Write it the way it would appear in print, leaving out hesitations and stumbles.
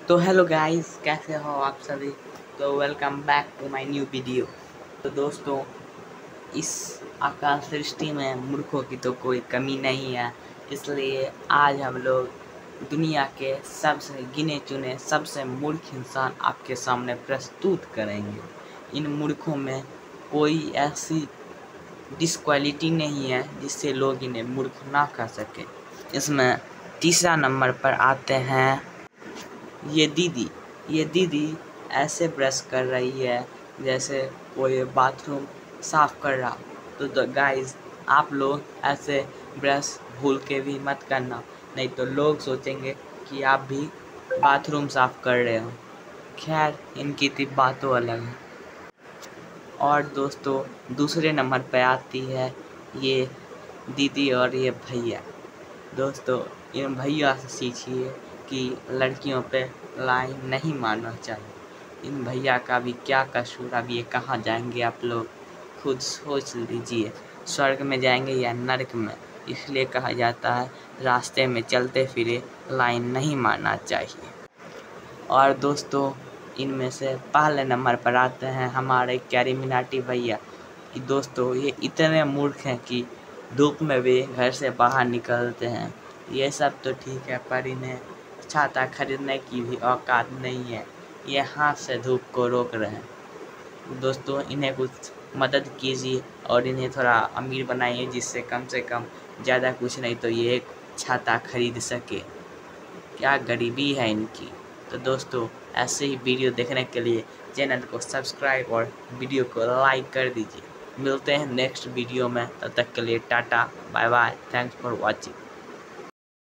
तो hello guys, कैसे हो आप सभी। तो welcome back to my new video. तो दोस्तों, इस आकाश सृष्टि में मूर्खों की तो कोई कमी नहीं है, इसलिए आज हम लोग दुनिया के सबसे गिने चुने सबसे मूर्ख इंसान आपके सामने प्रस्तुत करेंगे। इन मूर्खों में कोई ऐसी डिस्क्वालिटी नहीं है जिससे लोग इन्हें मूर्ख ना कह सके। इसमें तीसरा नंबर पर आते हैं ये दीदी ऐसे ब्रश कर रही है जैसे कोई बाथरूम साफ कर रहा। तो गाइस, आप लोग ऐसे ब्रश भूल के भी मत करना, नहीं तो लोग सोचेंगे कि आप भी बाथरूम साफ कर रहे हो। खैर, इनकी तो बातों अलग है। और दोस्तों, दूसरे नंबर पर आती है ये दीदी और ये भैया। दोस्तों, इन भैया से सीखिए कि लड़कियों पे लाइन नहीं मारना चाहिए। इन भैया का भी क्या कसूर, अब ये कहाँ जाएंगे आप लोग खुद सोच लीजिए। स्वर्ग में जाएंगे या नरक में। इसलिए कहा जाता है रास्ते में चलते फिरे लाइन नहीं मारना चाहिए। और दोस्तों, इनमें से पहले नंबर पर आते हैं हमारे कैरीमिनाटी भैया। कि दोस्तों, ये इतने मूर्ख हैं कि धूप में भी घर से बाहर निकलते हैं। ये सब तो ठीक है, पर इन्हें छाता खरीदने की भी औकात नहीं है। ये हाथ से धूप को रोक रहे हैं। दोस्तों, इन्हें कुछ मदद कीजिए और इन्हें थोड़ा अमीर बनाइए, जिससे कम से कम ज़्यादा कुछ नहीं तो ये एक छाता खरीद सके। क्या गरीबी है इनकी। तो दोस्तों, ऐसे ही वीडियो देखने के लिए चैनल को सब्सक्राइब और वीडियो को लाइक कर दीजिए। मिलते हैं नेक्स्ट वीडियो में, तब तक के लिए tata bye bye, thanks for watching.